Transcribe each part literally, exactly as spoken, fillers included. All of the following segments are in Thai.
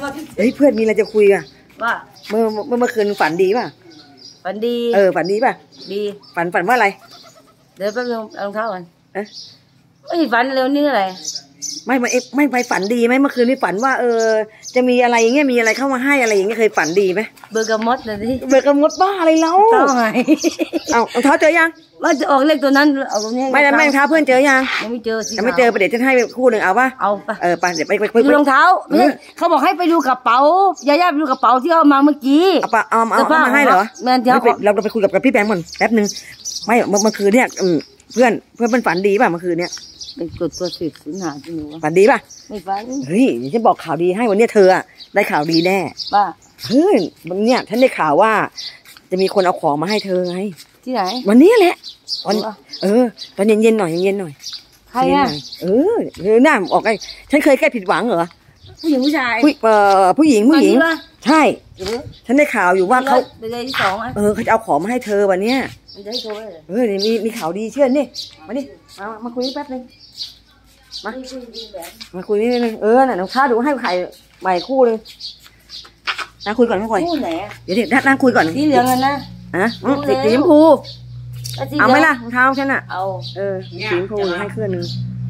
เฮ้ยเพื่อนมีอะไรจะคุยอ่ะว่าเมื่อเมื่อเมื่อคืนฝันดีป่ะฝันดีเออฝันดีป่ะดีฝันฝันว่าอะไรเดี๋ยวแป๊บนึงเอารองเท้าก่อนเอ๊ะไม่ฝันเร็วนี่อะไรไม่ไม่ไม่ไปฝันดีไหมเมื่อคืนนี่ฝันว่าเออจะมีอะไรอย่างเงี้ยมีอะไรเข้ามาให้อะไรอย่างเงี้ยเคยฝันดีไหมเบอร์กมดเลยดิเบอร์กมดบ้าอะไรแล้วเท้าไงเอารองเท้าเจอยังว่าจะออกเลขตัวนั้นเอาตรงนี้ไม่ไม่รองเท้าเพื่อนเจอยังยังไม่เจอสิยังไม่เจอไปเดี๋ยวจะให้คู่หนึ่งเอาป่ะเอาไปเออไปเดี๋ยวไปไปดูรองเท้าเขาบอกให้ไปดูกระเป๋ายาย่าไปดูกระเป๋าที่เอามาเมื่อกี้เอาปะเอาเอาเอามาให้เหรอแม่เดี๋ยวเราเราไปคุยกับกับพี่แบงค์ก่อนแป๊บนึงไม่เมื่อคืนเนี่ยเพื่อนเพื่อนเป็นฝันดีป่ะเมื่อคืนเนี่ยเป็นกดตัวสิบสิงหาที่หนูฝันดีป่ะไม่ฝันเฮ้ยฉันบอกข่าวดีให้วันนี้เธอได้ข่าวดีแน่ป่ะเฮ้ยวันเนี้ยฉันได้ข่าวว่าจะมีคนเอาของมาให้เธอไงที่ไหนวันนี้แหละวันเออตอนเย็นๆหน่อยเย็นๆหน่อยใครอ่ะเออเออหน้าออกไอ้ฉันเคยแค่ผิดหวังเหรอผู้หญิงผู้ชายผู้เอ่อผู้หญิงผู้หญิงใช่ฉันได้ข่าวอยู่ว่าเขาเป็นเลยที่สองอ่ะเออเขาจะเอาของมาให้เธอวันเนี้ยมันจะให้โทรเลยเออมีมีข่าวดีเชื่อนี่มาดิมามาคุยแป๊บนึงมามาคุยนิดนึงเออน่ะน้องข้าดูให้ไข่ใบคู่นึงนั่งคุยก่อนไม่ค่อยคู่ไหนเดี๋ยวเดี๋ยวนั่งคุยก่อนสีเหลืองนะฮะสีสีชมพูเอาไหมล่ะรองเท้าฉันอ่ะเอาเออสีชมพูให้เครื่องนึง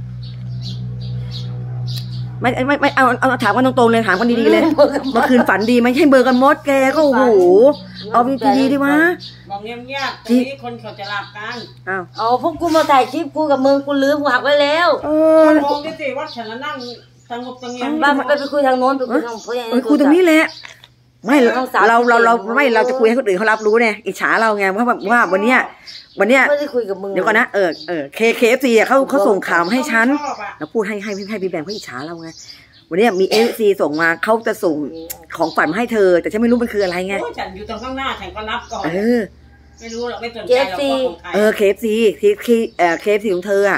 ไม่ไม่ไม่เอาเอาถามกันตรงๆเลยถามกันดีๆเลยเมื่อคืนฝันดีไหมใช่เบอร์กันมดแกก็โอ้โหเอาดีๆดีวะบอกเงียบๆตรงนี้คนเขาจะหลับกันอ้าวเอาพวกกูมาถ่ายคลิปกูกับมึงกูลืมกูหักไว้แล้วเออมองดิสิว่าฉันนั่งสงบสงบบ้าไปไปคุยทางโน้นไปคุยทางเออคุยตรงนี้แหละไม่เราเราเราไม่เราจะคุยให้คนอื่นเขารับรู้เนี่ยอิจฉาเราไงว่าว่าวันเนี้ยวันเนี้ยไม่ได้คุยกับมึงเดี๋ยวก่อนนะเออเออเคเคเอฟซีเขาเขาส่งข่าวให้ฉันแล้วพูดให้ให้ให้พี่แบงค์เขาอิจฉาเราไงวันนี้มีเอฟซีส่งมาเขาจะส่งของฝันมาให้เธอแต่ฉันไม่รู้มันคืออะไรไงฉันอยู่ตรงข้างหน้าฉันก็รับก่อนเออไม่รู้หรอกไม่สนใจหรอกว่าของใครเออเคเอฟซีเคเคเออเคเอฟซีของเธออ่ะ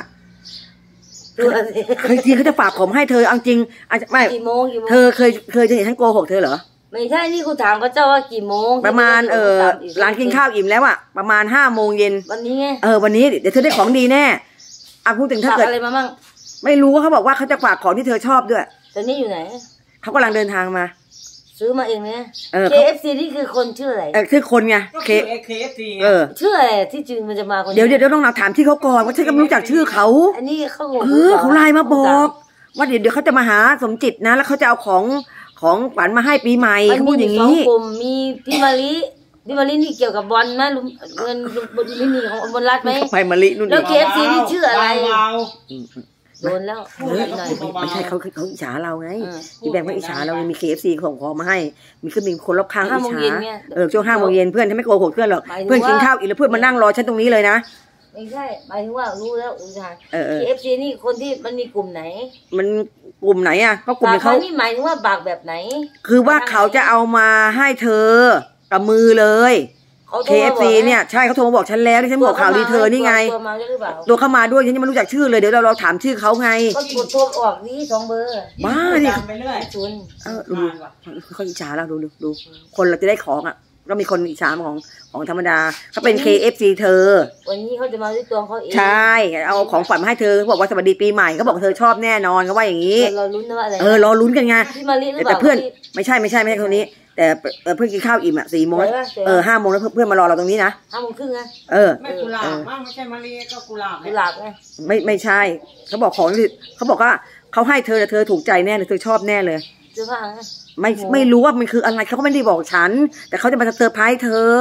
เคยจริงเขาจะฝากของให้เธอเอาจริงอาจจะไม่เธอเคยเคยจะเห็นฉันโกหกเธอเหรอไม่ใช่นี่กูถามเขาเจ้าว่ากี่โมงประมาณเออหลังกินข้าวอิ่มแล้วอ่ะประมาณห้าโมงเย็นวันนี้ไงเออวันนี้เดี๋ยวเธอได้ของดีแน่อ่ะพูดถึงถ้าเกิดอะไรมามั่งไม่รู้ว่าเขาบอกว่าเขาจะฝากของที่เธอชอบด้วยตอนนี้อยู่ไหนเขากำลังเดินทางมาซื้อมาเองเนี่ย เค เอฟ ซี นี่คือคนชื่ออะไรเออชื่อคนไงเค เค เอฟ ซีเออชื่ออะไรที่จริงมันจะมาคนเดี๋ยวเดี๋ยวต้องถามที่เขาก่อนว่าฉันก็ไม่รู้จักชื่อเขาอันนี้เขาเออเขาไลน์มาบอกว่าเดี๋ยวเดี๋ยวเขาจะมาหาสมจิตนะแล้วเขาจะเอาของของฝันมาให้ปีใหม่เขาพูดอย่างนี้มีพี่มาลิพี่มาลินี่เกี่ยวกับบอลไหมลุงเงินบนนี่ของบนรัฐไหมไปมาลินู่นแล้ว เค เอฟ ซี นี่ชื่ออะไรโดนแล้วไม่ใช่เขาเขาอิจฉาเราไงพี่แบงค์เขาอิจฉาเรามี เค เอฟ ซี ของของมาให้มีขึ้นมีคนรอบข้างอิจฉาเออช่วงห้าโมงเย็นเพื่อนฉันไม่โกหกเพื่อนหรอกเพื่อนกินข้าวอีกแล้วเพื่อนมานั่งรอฉันตรงนี้เลยนะไม่ใช่หมายถึงว่ารู้แล้วอุทานเคเอฟ ซี นี่คนที่มันมีกลุ่มไหนมันกลุ่มไหนอ่ะก็กลุ่มเขานี่หมายถึงว่าบากแบบไหนคือว่าเขาจะเอามาให้เธอกับมือเลยเค เอฟ ซี เนี่ยใช่เขาโทรมาบอกฉันแล้วที่ฉันบอกข่าวดีเธอนี่ไงตัวเข้ามาด้วยฉันยังไม่รู้จักชื่อเลยเดี๋ยวเราเราถามชื่อเขาไงก็กดโทรออกนี่สองเบอร์บ้าดิศูนย์เออดูเขาอิจฉาเราดูดูดูคนเราจะได้ของอ่ะก็มีคนอิจฉาของของธรรมดาเขาเป็น เค เอฟ ซี เธอวันนี้เขาจะมาด้วยตัวเขาเองใช่เอาของฝันมาให้เธอเขาบอกว่าสวัสดีปีใหม่เขาบอกเธอชอบแน่นอนเขาว่าอย่างนี้รอลุ้นนะว่าอะไรเออรอลุ้นกันไงแต่เพื่อนไม่ใช่ไม่ใช่ไม่ใช่คนนี้แต่เพื่อนกินข้าวอิ่มอ่ะสี่โมงเออห้าโมงแล้วเพื่อนมารอเราตรงนี้นะห้าโมงครึ่งไงเออไม่กุหลาบมั้งไม่ใช่มะลิก็กุหลาบกุหลาบไงไม่ไม่ใช่เขาบอกของเขาบอกว่าเขาให้เธอแต่เธอถูกใจแน่เลยเธอชอบแน่เลยเสื้อผ้าไม่ไม่รู้ว่ามันคืออะไรเขาก็ไม่ได้บอกฉันแต่เขาจะมาเซอร์ไพรส์เธอ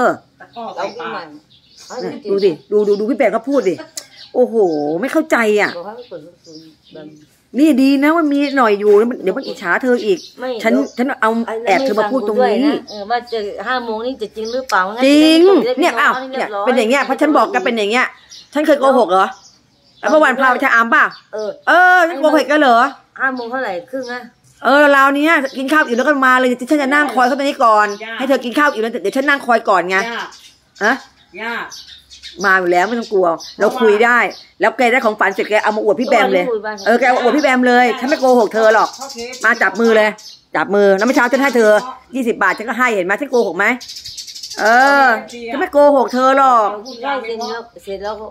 ดูดิดูดูดูพี่แปะเขาพูดดิโอ้โหไม่เข้าใจอ่ะนี่ดีนะว่ามีหน่อยอยู่เดี๋ยวมันอิจฉาเธออีกฉันฉันเอาแอบเธอมาพูดตรงนี้ว่าจะห้าโมงนี่จะจริงหรือเปล่าจริงเนี่ยอ้าวเนี่ยเป็นอย่างเงี้ยเพราะฉันบอกกันเป็นอย่างเงี้ยฉันเคยโกหกเหรอแล้วเมื่อวานพาไปชะอำป่ะเออเออฉันโกหกกันเหรอห้าโมงเท่าไหร่ครึ่งอะเออเราเนี้ยกินข้าวอิ่มแล้วก็มาเลยฉันจะนั่งคอยเขาตรงนี้ก่อนให้เธอกินข้าวอิ่มแล้วเดี๋ยวฉันนั่งคอยก่อนไงฮะมาอยู่แล้วไม่ต้องกลัวเราคุยได้แล้วแกได้ของฝันเสร็จแกเอามาอวดพี่แบมเลยเออแกเอาอวดพี่แบมเลยฉันไม่โกหกเธอหรอกมาจับมือเลยจับมือแล้วเมื่อเช้าฉันให้เธอยี่สิบบาทฉันก็ให้เห็นไหมฉันโกหกไหมเออฉันไม่โกหกเธอหรอกได้เสร็จแล้วเสร็จแล้ว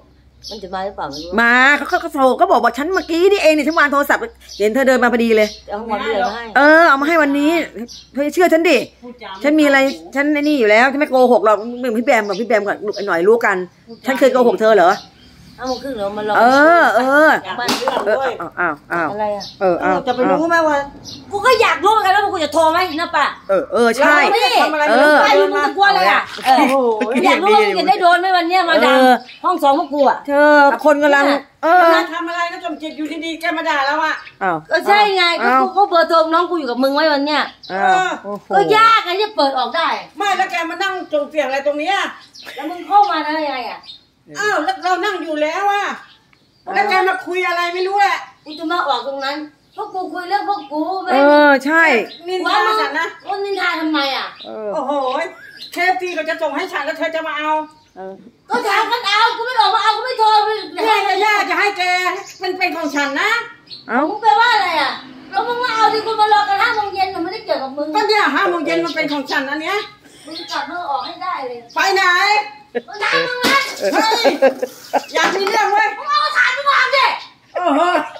มันจะมาหรือเปล่าไม่รู้มาเขาเขาโทรก็บอกว่าฉันเมื่อกี้นี่เองนี่ฉันวางโทรศัพท์เห็นเธอเดินมาพอดีเลยเอาของเดือนมาให้เออเอามาให้วันนี้เธอเชื่อฉันดิพูดจาฉันมีอะไรฉันไอ้นี่อยู่แล้วฉันไม่โกหกหรอกเหมือนพี่แบมกับพี่แบมกับหน่อยรู้กัน ฉันเคยโกหกเธอเหรอเอาโมงครึ่งเดี๋ยวมาลองเออเอออยากมีเรื่องเออด้วยอ้าวอ้าวอ้าวอะไรอ่ะเอออ้าวจะไปรู้ไหมว่ากูก็อยากรู้เหมือนกันว่ากูจะโทรไหมนะป้าเออเออใช่เราไม่ได้ทำอะไรเออไอ้มึงจะกลัวอะไรอ่ะเออโอ้โหอยากรู้ว่ามึงจะได้โดนไหมวันเนี้ยมาดังเออห้องสองพวกกูอ่ะเธอคนกำลัง เออมาทำอะไรก็จมจิตอยู่ดีๆแกมาด่าแล้วอ่ะอ้าวก็ใช่ไงก็อ้าวกูก็เบอร์โทรน้องกูอยู่กับมึงไว้วันเนี้ยอ้าวโอ้โหก็ยากไงที่เปิดออกได้ไม่แล้วแกมานั่งจงเสียงอะไรตรงเนี้ยแล้วมึงเข้ามาได้ยังไงอ่ะอ้าวแล้วเรานั่งอยู่แล้วอ่ะแล้วแกมาคุยอะไรไม่รู้แหละกูจะมาออกตรงนั้นพวกกูคุยเรื่องพวกกูไม่เออใช่นินว่าทามึงฉันนะว่านินทาทำไมอ่ะเออโอ้โหเคฟซีเขาจะส่งให้ฉันแล้วเธอจะมาเอาเออก็ถามกันเอากูไม่ออกมาเอากูไม่โทรไม่แย่จะแย่จะให้แกเป็นเป็นของฉันนะเอ้ามึงแปลว่าอะไรอ่ะแล้วมึงมาเอาที่กูมารอกันห้าโมงเย็นมันไม่ได้เกี่ยวกับมึงก็เนี่ยห้าโมงเย็นมันเป็นของฉันอันเนี้ยมึงกลับมาออกให้ได้เลยไปไหนมึงทำมึงนะเฮ้ยอยากมีเรื่องเว้ยมึงเอาฐานมึงวางดิโอ้โห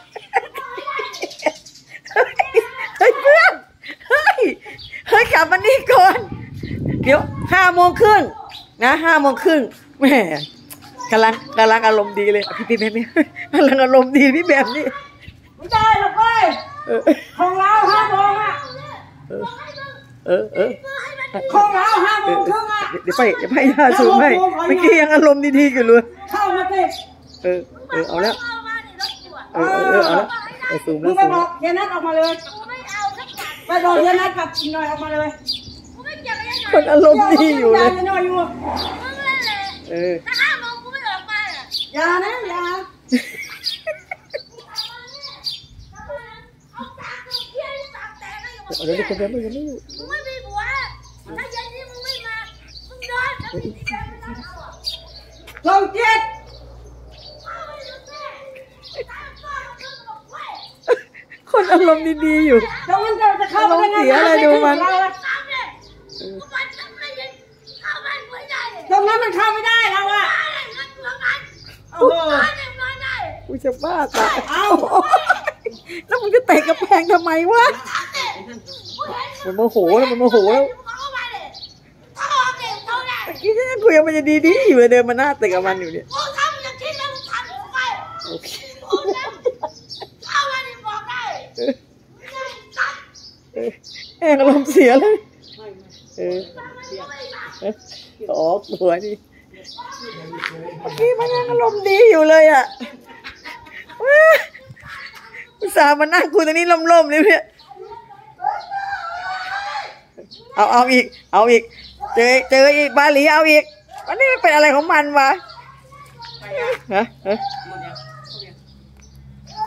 เฮ้ยเพื่อนเฮ้ยเฮ้ยกลับมานี่ก่อนเดี๋ยวห้าโมงครึ่งนะห้าโมงครึ่งแหมกำลังกำลังอารมณ์ดีเลยพี่พี่แบมนี่กำลังอารมณ์ดีพี่แบมนี่ไม่ได้หรอกเว้ยเออของเราห้าโมงอ่ะเออเออของเราห้าโมงครึ่งอ่ะเดี๋ยวไปเดี๋ยวไปยาสูบให้เมื่อกี้ยังอารมณ์ดีๆอยู่เลยเข้ามาสิเออเออเอาแล้วเออเออเออเอาแล้วเออสูบมึแล้งวไปสูบบ แล้วอกเยนัทออกมาเลยไปบอกเยนัทกับหน่อยออกมาเลยคนอารมณ์ดีอยู่เลยหน่อยอยู่เอออย่านะอย่าเอาเดี๋ยวนี้คนแบมไม่ยังไม่อยู่มึงไม่มีผัวถ้าเย็นนี้มึงไม่มามึงโดนแล้วมึงจะไม่รับเอาอ่ะลงเจ็ดคนอารมณ์ดีๆอยู่ตรงนั้นจะเข้าไปได้ไงเสียอะไรดูมันตรงนั้นมันเข้าไม่ได้เราอะโอ้โหกูจะบ้าตายเอ้าแล้วมึงจะเตะกระแพงทำไมวะมันโมโหแล้วมันโมโหแล้วเมื่อกี้ฉันคุยกับมันจะดีๆอยู่เลยเดินมาหน้าเตะกับมันอยู่เนี่ยโอเคเออแม่งอารมณ์เสียเลยเออเอออ๋อหัวนี่เมื่อกี้มันยังอารมณ์ดีอยู่เลยอ่ะอุตส่าห์มานั่งคุยตรงนี้ล่มๆเลยเนี่ยเอาเอาอีกเอาอีกเจอเจออีกบาหลีเอาอีกวันนี้มันเป็นอะไรของมันวะฮะฮะ